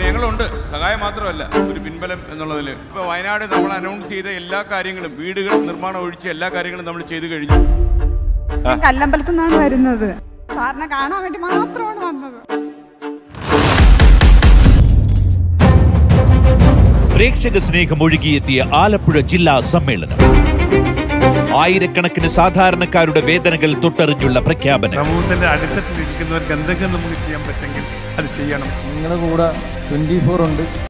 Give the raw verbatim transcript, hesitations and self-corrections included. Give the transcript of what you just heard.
ഞങ്ങളുണ്ട്, സഹായം മാത്രമല്ല ഒരു പിൻബലം എന്നുള്ളതിൽ. ഇപ്പോൾ വയനാട് നമ്മൾ അനൗൺസ് ചെയ്ത എല്ലാ കാര്യങ്ങളും, വീടുകൾ നിർമ്മാണം ഒഴിച്ച് എല്ലാ കാര്യങ്ങളും നമ്മൾ ചെയ്തു കഴിഞ്ഞു. കല്ലമ്പലത്തു നിന്നാണ് വരുന്നത്, സാറിനെ കാണാൻ വേണ്ടി മാത്രമാണ് വന്നത്. പ്രേക്ഷക സ്നേഹം ഒഴുകിയെത്തിയ ആലപ്പുഴ ജില്ലാ സമ്മേളനം. ആയിരക്കണക്കിന് സാധാരണക്കാരുടെ വേദനകൾ തൊട്ടറിഞ്ഞുള്ള പ്രഖ്യാപനം. സമൂഹത്തിന്റെ അടിത്തട്ടിലിരിക്കുന്നവർക്ക് എന്തെങ്കിലും നമുക്ക് ചെയ്യാൻ പറ്റുമെങ്കിൽ അത് ചെയ്യണം. നിങ്ങളുടെ കൂടെ ട്വന്റി ഫോർ ഉണ്ട്.